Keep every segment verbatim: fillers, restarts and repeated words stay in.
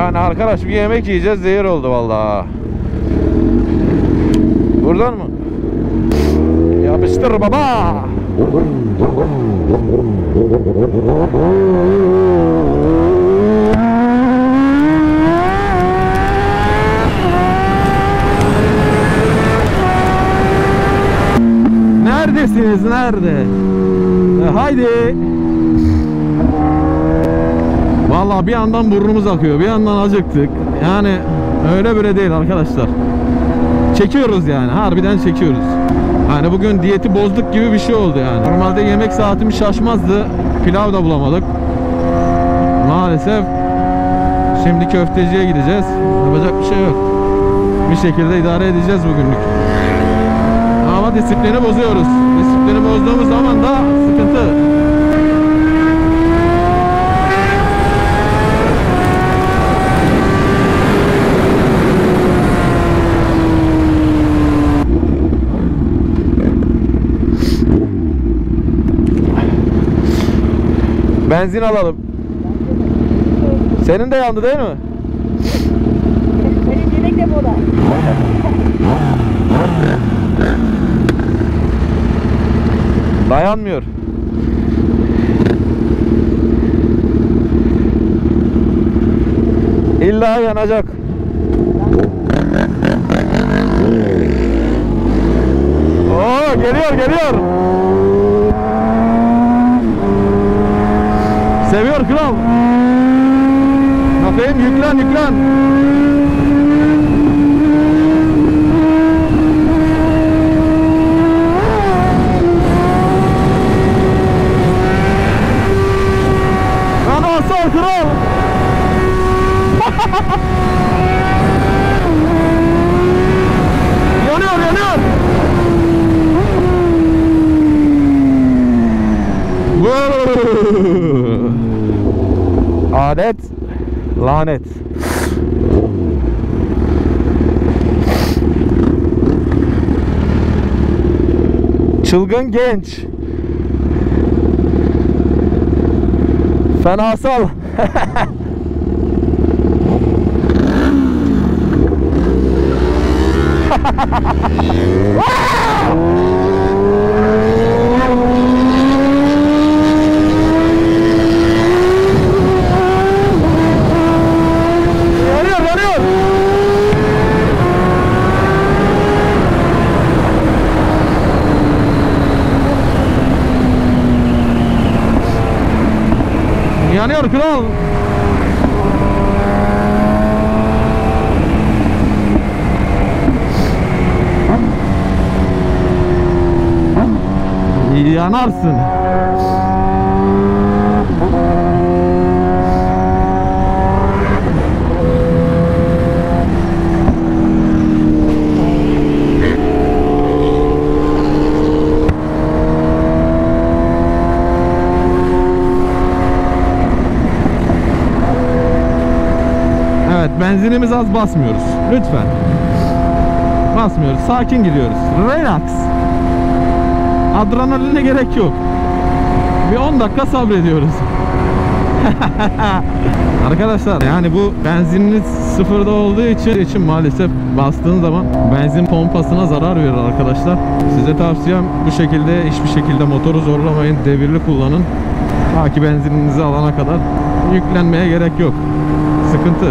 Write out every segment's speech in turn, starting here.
Yani arkadaş bir yemek yiyeceğiz, zehir oldu vallahi. Buradan mı? Yapıştır baba. Neredesiniz? Nerede? E, haydi. Vallahi bir yandan burnumuz akıyor, bir yandan acıktık. Yani öyle böyle değil arkadaşlar. Çekiyoruz yani, harbiden çekiyoruz. Yani bugün diyeti bozduk gibi bir şey oldu yani. Normalde yemek saatimiz şaşmazdı. Pilav da bulamadık. Maalesef. Şimdi köfteciye gideceğiz. Yapacak bir şey yok. Bir şekilde idare edeceğiz bugünlük. Ama disiplini bozuyoruz. Disiplini bozduğumuz zaman da sıkıntı. Benzin alalım. Senin de yandı değil mi? Benim yemek de burada. Dayanmıyor. İlla yanacak. Oo, geliyor geliyor. Seviyor kral. Kafayım yüklen yüklen. Anasal kral. Yanıyor yanıyor. Adet, lanet. Çılgın genç. Fenasal. Yanıyor kral. Yanarsın. Benzinimiz az, basmıyoruz. Lütfen. Basmıyoruz. Sakin gidiyoruz. Relax. Adrenaline gerek yok. Bir on dakika sabrediyoruz. Arkadaşlar yani bu benzininiz sıfırda olduğu için, için maalesef bastığın zaman benzin pompasına zarar verir arkadaşlar. Size tavsiyem bu şekilde, hiçbir şekilde motoru zorlamayın. Devirli kullanın. Ta ki benzininizi alana kadar yüklenmeye gerek yok. Sıkıntı.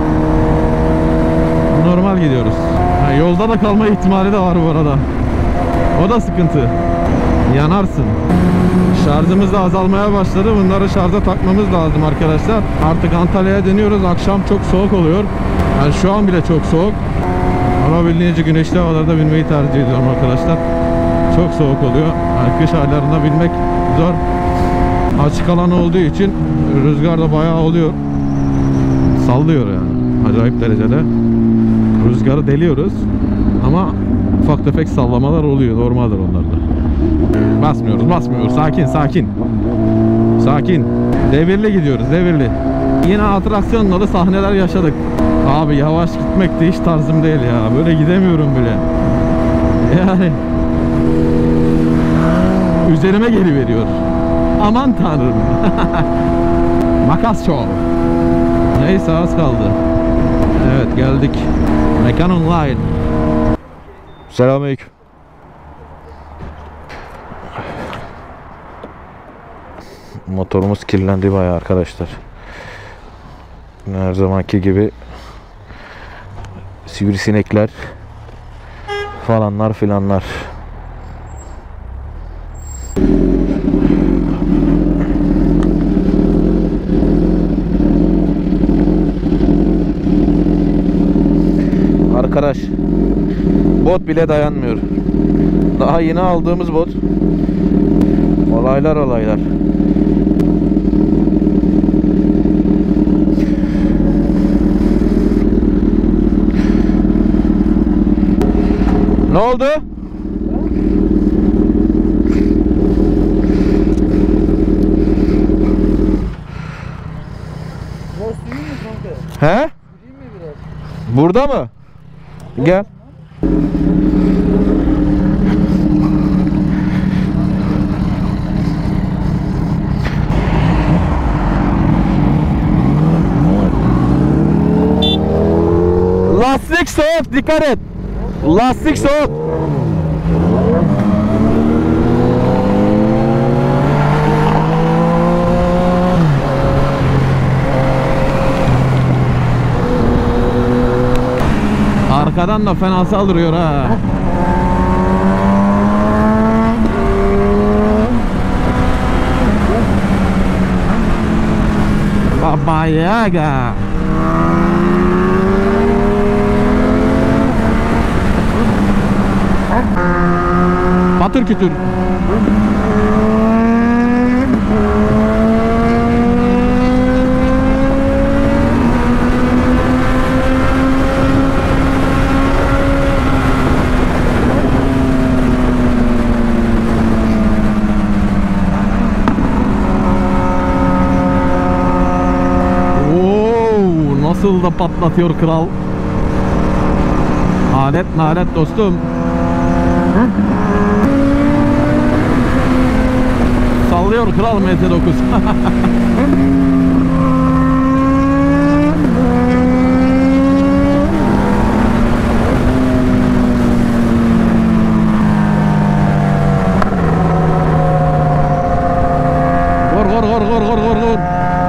Normal gidiyoruz. Ha, yolda da kalma ihtimali de var bu arada. O da sıkıntı. Yanarsın. Şarjımız da azalmaya başladı. Bunları şarja takmamız lazım arkadaşlar. Artık Antalya'ya dönüyoruz. Akşam çok soğuk oluyor. Yani şu an bile çok soğuk. Olabildiğince güneşli havalarda binmeyi tercih ediyorum arkadaşlar. Çok soğuk oluyor. Yani kış aylarında binmek zor. Açık alan olduğu için rüzgar da bayağı oluyor. Sallıyor yani. Acayip derecede. Rüzgarı deliyoruz. Ama ufak tefek sallamalar oluyor. Normaldir onlarda. Basmıyoruz, basmıyoruz. Sakin, sakin. Sakin. Devirli gidiyoruz, devirli. Yine atraksiyonla da sahneler yaşadık. Abi yavaş gitmek de hiç tarzım değil ya. Böyle gidemiyorum bile. Yani üzerime geliveriyor. Aman tanrım. Makas çok. Neyse az kaldı. Evet geldik. Mekan Online. Selamünaleyküm. Motorumuz kirlendi bayağı arkadaşlar. Her zamanki gibi sivrisinekler falanlar filanlar. Arkadaş, bot bile dayanmıyor. Daha yeni aldığımız bot. Olaylar olaylar. Ne oldu? He? Burada mı? Gel. Lastik soğuk, dikkat et. Lastik soğuk. Arkadan da fena saldırıyor ha. Baba Yaga. Patır kütür. Nasıl da patlatıyor kral. Alet nalet dostum. Sallıyor kral M T dokuz. Gor gor gor gor gor gor gor.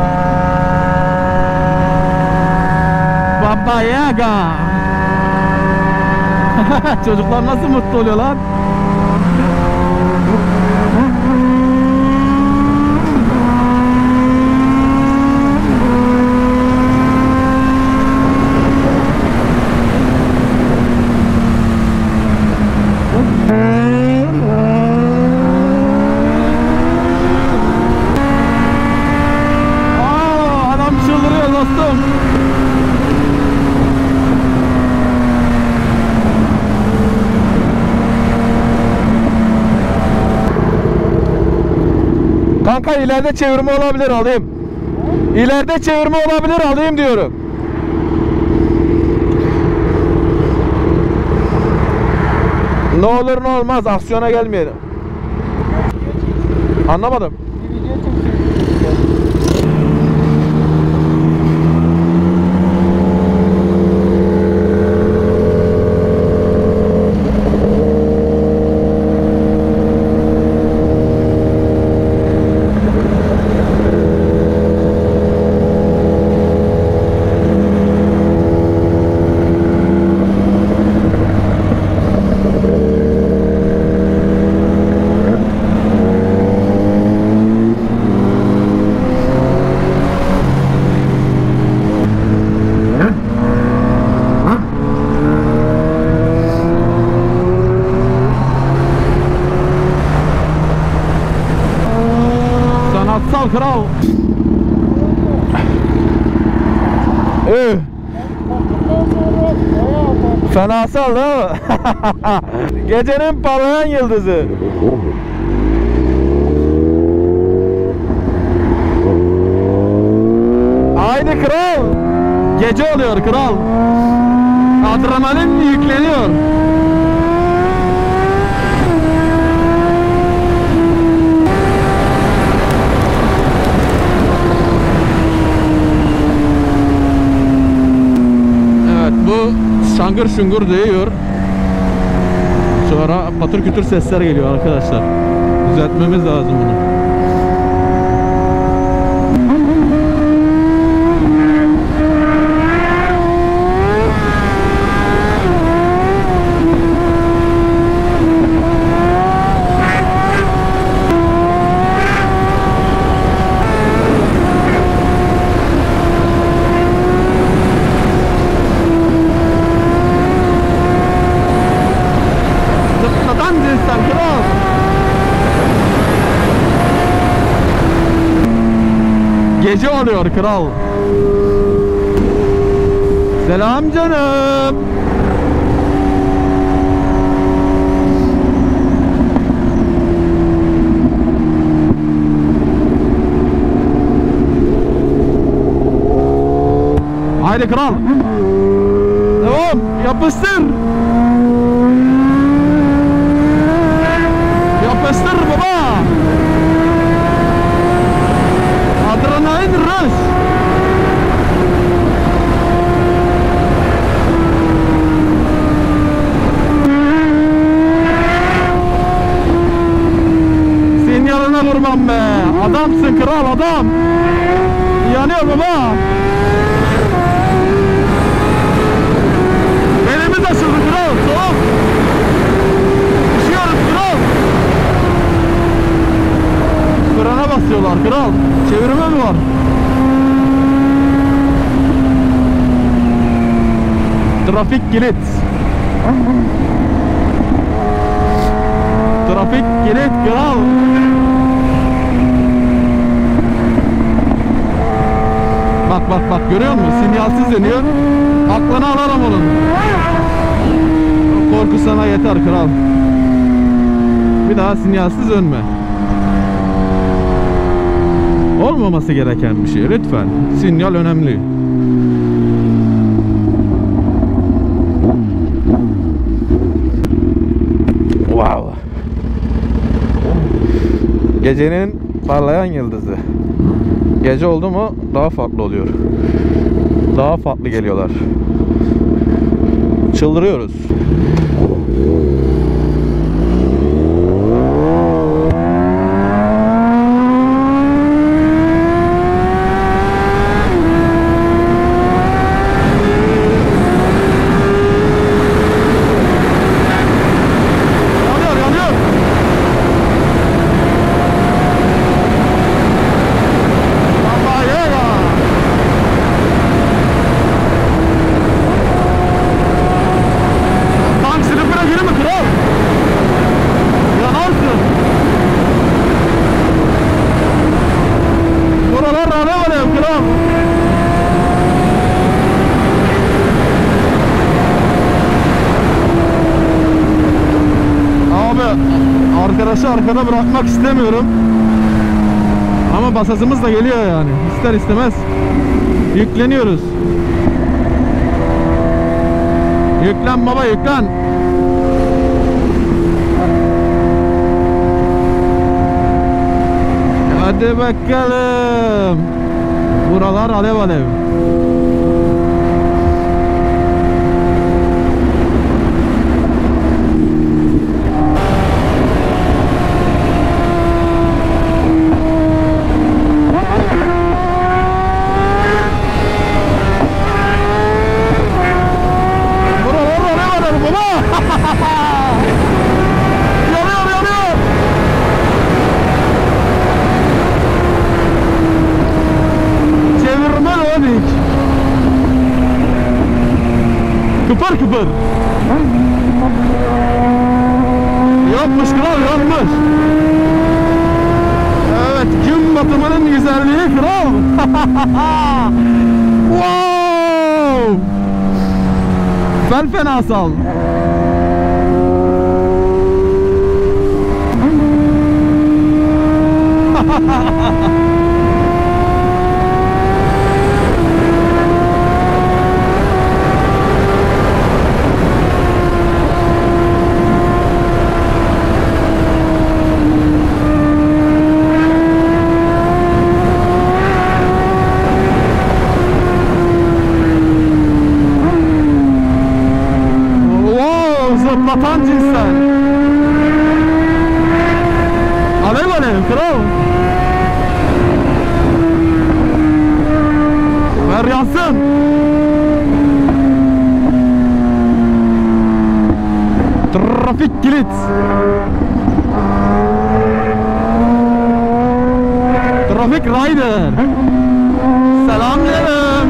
Baba Yaga. Çocuklar nasıl mutlu oluyor lan? Aa, adam çıldırıyor dostum. Kanka ileride çevirme olabilir, alayım. İleride çevirme olabilir, alayım diyorum. Ne olur ne olmaz, aksiyona gelmeyelim. Anlamadım. Sanatsal kral. Üh. Fenasal değil mi? Gecenin parlayan yıldızı. Haydi kral. Gece oluyor kral. Adrenalin yükleniyor. bu şangır şungur değiyor. Sonra patır kütür sesler geliyor arkadaşlar. Düzeltmemiz lazım bunu. Gece oluyor kral. Selam canım. Haydi kral. Devam. Yapıştır. Yapıştır baba. Adrenalin rush. Sinyaline kurban be. Adamsın kral, adam. Yanıyor baba. Elimiz açıldı kral. Soğuk. Üşüyoruz kral. Frene basıyorlar kral. Çevirme mi var? Trafik kilit. Trafik kilit kral. Bak bak bak, görüyor musun? Sinyalsiz dönüyor. Aklını alalım onun. Korku sana yeter kral. Bir daha sinyalsiz dönme. Olmaması gereken bir şey lütfen. Sinyal önemli. Wow. Gecenin parlayan yıldızı. Gece oldu mu daha farklı oluyor. Daha farklı geliyorlar. Çıldırıyoruz. Arkadaşı arkada bırakmak istemiyorum. Ama basasımız da geliyor yani. İster istemez yükleniyoruz. Yüklen baba, yüklen. Hadi bakalım. Buralar alev alev. Kıpır kıpır. Yapmış kral, yapmış. Evet, gün batımının güzelliği kral. Wow. Fel fenasal. atan cinsten. Alev alev kral. Ver yansın. Trafik kilit. Trafik rider. Selam verin.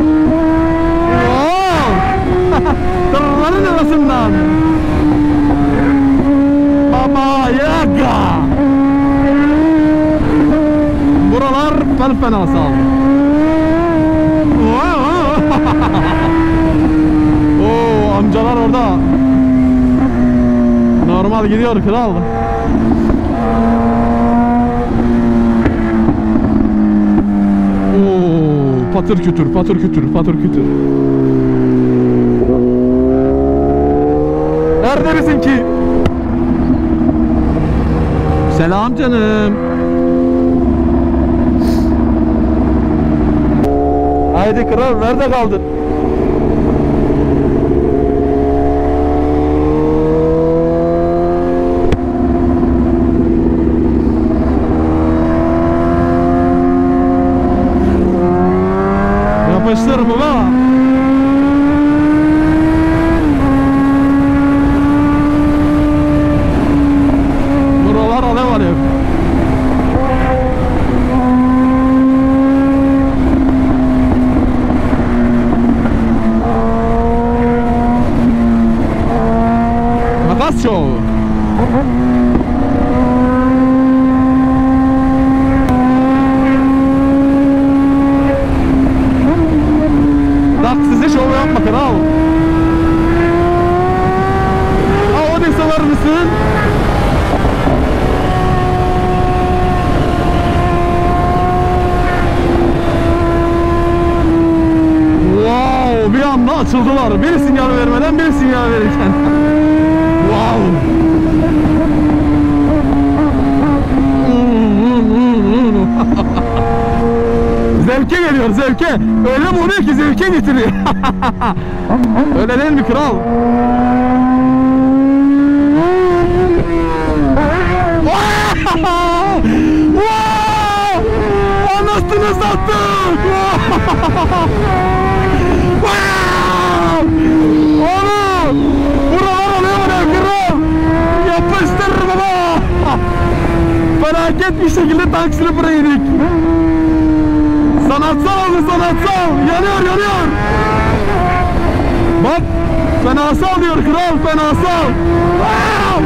Wow. Tırların arasından. Baba yaga. Buralar fel fena sağ. Oo, amcalar orada. Normal gidiyor kral. Oo, patır kütür, patır kütür, patır kütür. Nerede bizimki? Selam canım. Haydi kral, nerede kaldın? Yapıştır baba. Buralar alev alev. Makas show. Size şov yapma kral. Hava desalar mısın? Wow, bir anda açıldılar. Bir sinyal vermeden bir sinyal verirken. Wow. Zevke geliyor, zevke. Öyle mi oluyor ki zevke getiriyor. Öyle değil mi kral? Anasını sattık. Oğlum, buralar oluyor mu kral? Yapıştır baba. Felaket bir şekilde tank sniper'a yedik. Sanatsal oldu, sanatsal. Yanıyor, yanıyor. Bak, fenasal diyor kral, fenasal. Wow!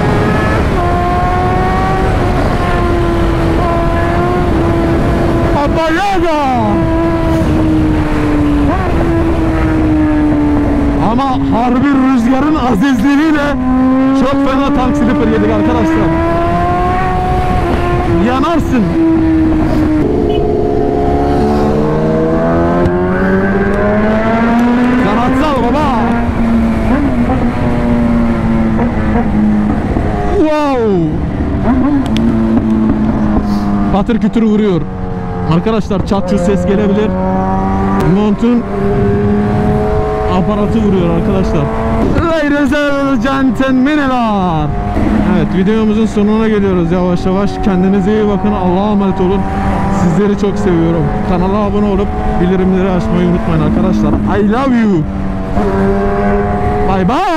Abayaga. Ama harbi rüzgarın azizliğiyle çok fena tank sniper yedik arkadaşlar. Yanarsın. Sanatsal baba. Wow. Patır kütür vuruyor. Arkadaşlar çatçı ses gelebilir. Montun aparatı vuruyor arkadaşlar. Ladies and gentlemen. Evet, videomuzun sonuna geliyoruz yavaş yavaş. Kendinize iyi bakın. Allah'a emanet olun. Sizleri çok seviyorum. Kanala abone olup bildirimleri açmayı unutmayın arkadaşlar. I love you. Bye bye.